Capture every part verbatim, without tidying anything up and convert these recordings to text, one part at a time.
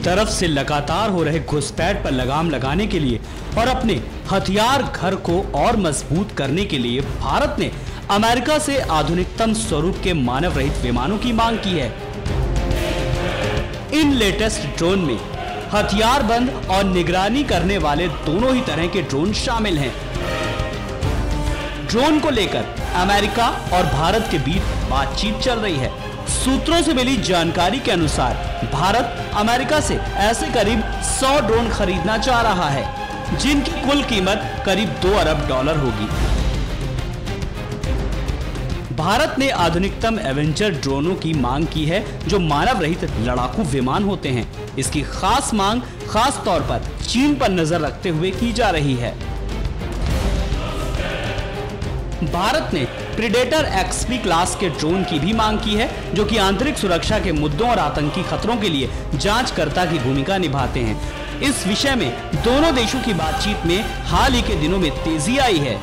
तरफ से लगातार हो रहे घुसपैठ पर लगाम लगाने के लिए और अपने हथियार घर को और मजबूत करने के लिए भारत ने अमेरिका से आधुनिकतम स्वरूप के मानव रहित विमानों की मांग की है। इन लेटेस्ट ड्रोन में हथियारबंद और निगरानी करने वाले दोनों ही तरह के ड्रोन शामिल हैं। ड्रोन को लेकर अमेरिका और भारत के बीच बातचीत चल रही है। सूत्रों से मिली जानकारी के अनुसार भारत अमेरिका से ऐसे करीब सौ ड्रोन खरीदना चाह रहा है, जिनकी कुल कीमत करीब दो अरब डॉलर होगी। भारत ने आधुनिकतम एवेंजर ड्रोनों की मांग की है, जो मानव रहित लड़ाकू विमान होते हैं। इसकी खास मांग खास तौर पर चीन पर नजर रखते हुए की जा रही है। भारत ने प्रीडेटर एक्सपी क्लास के ड्रोन की भी मांग की है, जो कि आंतरिक सुरक्षा के मुद्दों और आतंकी खतरों के लिए जांचकर्ता की भूमिका निभाते हैं। इस विषय में दोनों देशों की बातचीत में हाल ही के दिनों में तेजी आई है।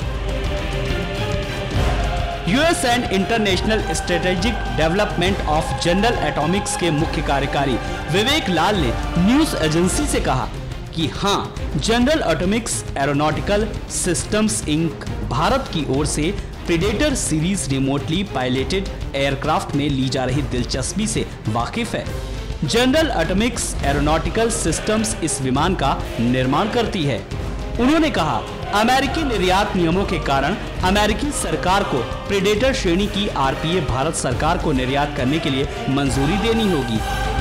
US and international strategic development of General Atomics के मुख्य कार्यकारी विवेक लाल ने न्यूज एजेंसी से कहा कि हाँ, General Atomics Aeronautical Systems Inc Bharat की ओर से Predator series remotely piloted aircraft में ली जा रही दिलचस्पी से वाकिफ है। जनरल एटॉमिक्स एरोनॉटिकल सिस्टम्स इस विमान का निर्माण करती है। उन्होंने कहा, अमेरिकी निर्यात नियमों के कारण अमेरिकी सरकार को प्रीडेटर श्रेणी की आरपीए भारत सरकार को निर्यात करने के लिए मंजूरी देनी होगी।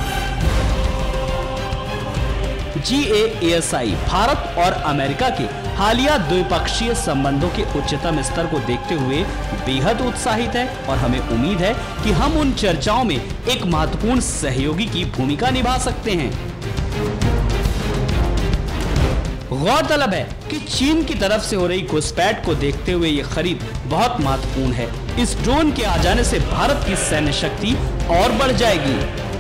जी ए एस आई भारत और अमेरिका के हालिया द्विपक्षीय संबंधों के उच्चतम स्तर को देखते हुए बेहद उत्साहित है और हमें उम्मीद है कि हम उन चर्चाओं में एक महत्वपूर्ण सहयोगी की भूमिका निभा सकते हैं। गौरतलब है कि चीन की तरफ से हो रही घुसपैठ को देखते हुए ये खरीद बहुत महत्वपूर्ण है। इस ड्रोन के आ जाने से भारत की सैन्य शक्ति और बढ़ जाएगी।